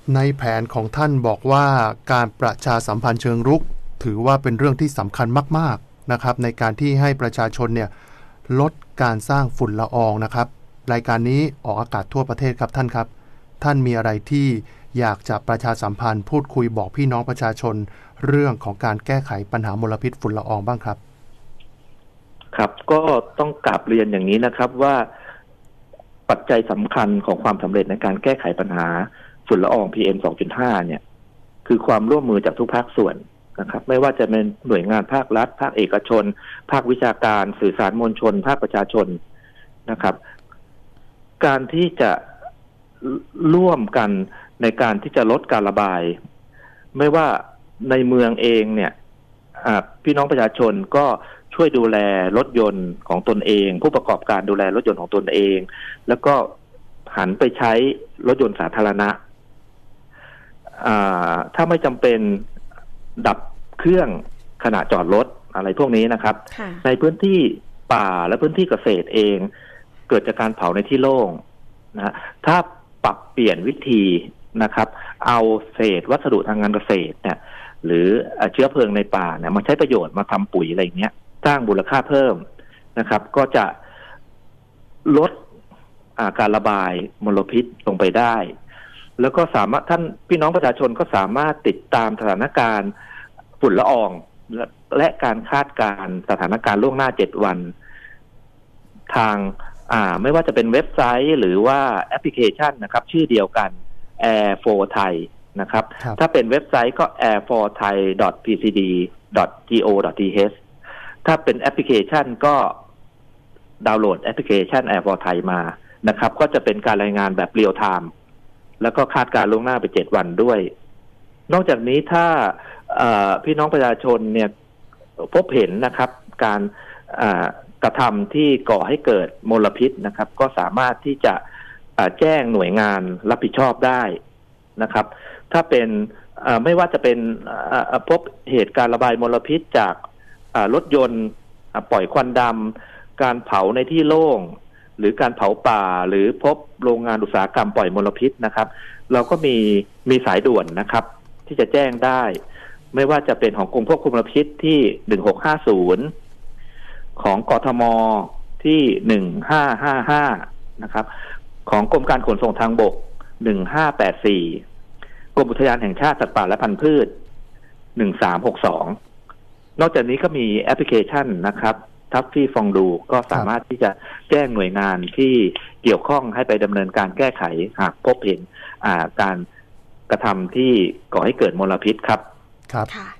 ในแผนของท่านบอกว่าการประชาสัมพันธ์เชิงรุกถือว่าเป็นเรื่องที่สำคัญมากๆนะครับในการที่ให้ประชาชนเนี่ยลดการสร้างฝุ่นละอองนะครับรายการนี้ออกอากาศทั่วประเทศครับท่านครับท่านมีอะไรที่อยากจะประชาสัมพันธ์พูดคุยบอกพี่น้องประชาชนเรื่องของการแก้ไขปัญหามลพิษฝุ่นละอองบ้างครับครับก็ต้องกลับเรียนอย่างนี้นะครับว่าปัจจัยสำคัญของความสำเร็จในการแก้ไขปัญหาฝุ่นละออง PM 2.5 เนี่ยคือความร่วมมือจากทุกภาคส่วนนะครับไม่ว่าจะเป็นหน่วยงานภาครัฐภาคเอกชนภาควิชาการสื่อสารมวลชนภาคประชาชนนะครับการที่จะร่วมกันในการที่จะลดการระบายไม่ว่าในเมืองเองเนี่ยพี่น้องประชาชนก็ช่วยดูแลรถยนต์ของตนเองผู้ประกอบการดูแลรถยนต์ของตนเองแล้วก็หันไปใช้รถยนต์สาธารณะถ้าไม่จำเป็นดับเครื่องขณะจอดรถอะไรพวกนี้นะครับในพื้นที่ป่าและพื้นที่เกษตรเองเกิดจากการเผาในที่โล่งนะถ้าปรับเปลี่ยนวิธีนะครับเอาเศษวัสดุทางการเกษตรเนี่ยหรือเชื้อเพลิงในป่าเนี่ยมาใช้ประโยชน์มาทำปุ๋ยอะไรอย่างเงี้ยสร้างมูลค่าเพิ่มนะครับก็จะลดการระบายมลพิษลงไปได้แล้วก็สามารถท่านพี่น้องประชาชนก็สามารถติดตามสถานการณ์ฝุ่นละอองและการคาดการณ์สถานการณ์ล่วงหน้า7 วันทางไม่ว่าจะเป็นเว็บไซต์หรือว่าแอปพลิเคชันนะครับชื่อเดียวกัน Air for Thai นะครับถ้าเป็นเว็บไซต์ก็ airforthai.pcd.go.th ถ้าเป็นแอปพลิเคชันก็ดาวน์โหลดแอปพลิเคชัน Air for Thai มานะครับก็จะเป็นการรายงานแบบเรียลไทม์แล้วก็คาดการณ์ล่วงหน้าไป7 วันด้วยนอกจากนี้ถ้าพี่น้องประชาชนเนี่ยพบเห็นนะครับการกระทำที่ก่อให้เกิดมลพิษนะครับก็สามารถที่จะแจ้งหน่วยงานรับผิดชอบได้นะครับถ้าเป็นไม่ว่าจะเป็นพบเหตุการระบายมลพิษจากรถยนต์ปล่อยควันดำการเผาในที่โล่งหรือการเผาป่าหรือพบโรงงานอุตสาหกรรมปล่อยมลพิษนะครับเราก็มีสายด่วนนะครับที่จะแจ้งได้ไม่ว่าจะเป็นของกรมควบคุมมลพิษที่1650ของกทมที่1555นะครับของกรมการขนส่งทางบก1584กรมอุทยานแห่งชาติสัตว์ป่าและพันธุ์พืช1362นอกจากนี้ก็มีแอปพลิเคชันนะครับทัฟฟี่ฟองดูก็สามารถที่จะแจ้งหน่วยงานที่เกี่ยวข้องให้ไปดำเนินการแก้ไขหากพบเห็นการกระทำที่ก่อให้เกิดมลพิษครับ